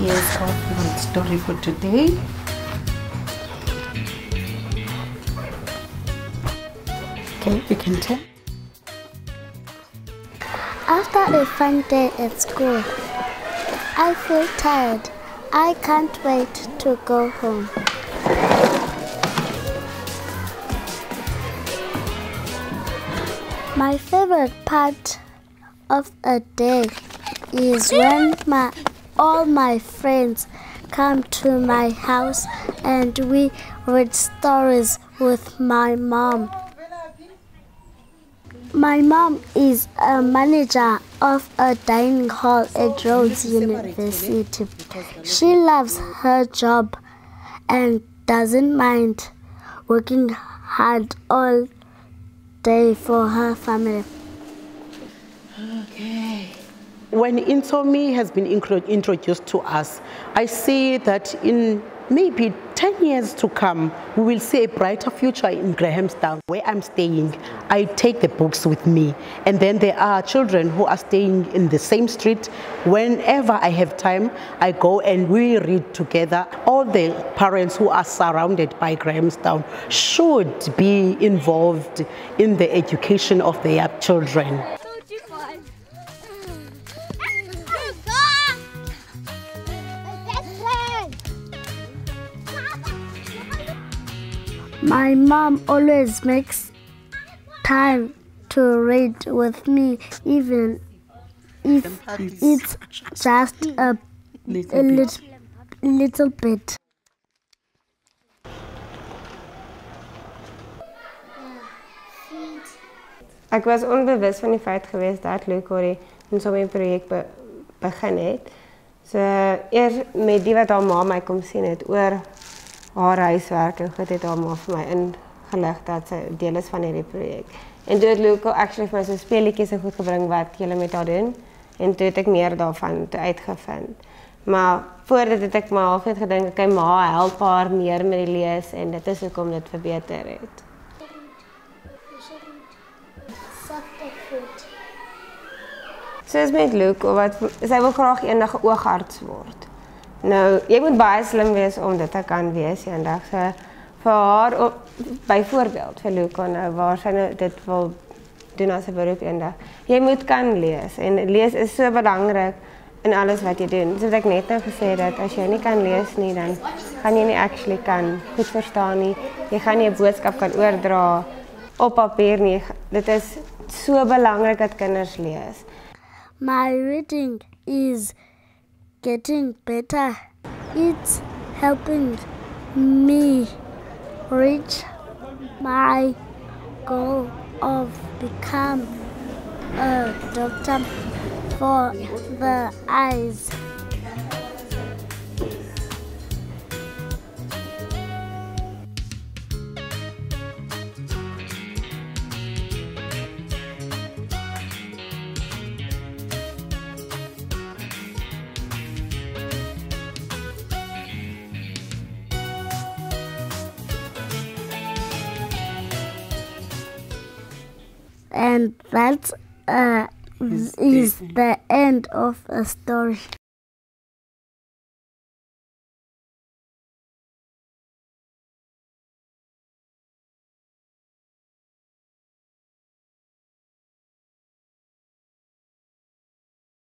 Here's our favorite story for today. Okay, you can tell. After a fun day at school, I feel tired. I can't wait to go home. My favorite part of a day is when all my friends come to my house and we read stories with my mom. My mom is a manager of a dining hall at Rhodes University. She loves her job and doesn't mind working hard all day for her family. Okay. When Intomi has been introduced to us, I see that in maybe 10 years to come, we will see a brighter future in Grahamstown, where I'm staying. I take the books with me, and then there are children who are staying in the same street. Whenever I have time, I go and we read together. All the parents who are surrounded by Grahamstown should be involved in the education of their children. My mom always makes time to read with me, even if it's just a little bit. Ek was onbewus van die feit geweest dat Lucarie in so 'n projek begin het. So eers met die wat haar ma my kom sien het oor haar huiswerk en goed het haar ma vir my ingelig dat sy deel is van hierdie projek. En toe het Luca actually vir my so speletjies en goed gebring wat julle met haar doen. En toe het ek meer daarvan uitgevind. Maar voor dit het ek maar half net gedink, okay, ma help haar meer met die lees en dit is hoekom dit verbeter het. Soos met Luca, sy wil graag eendag 'n oogarts word. Nou, jy moet baie slim wees om dit te kan wees eendag. So, vir haar, byvoorbeeld vir Luca nou, waar sy nou dit wil doen as 'n beroep eendag. Jy moet kan lees en lees is so belangrik in alles wat jy doen. Soos ek net nou gesê dat as jy nie kan lees nie, dan gaan jy nie actually kan goed verstaan nie. Jy gaan nie 'n boodskap kan oordra op papier nie. Dit is so belangrik dat kinders lees. My reading is getting better. It's helping me reach my goal of become a doctor for the eyes. And that is the end of a story.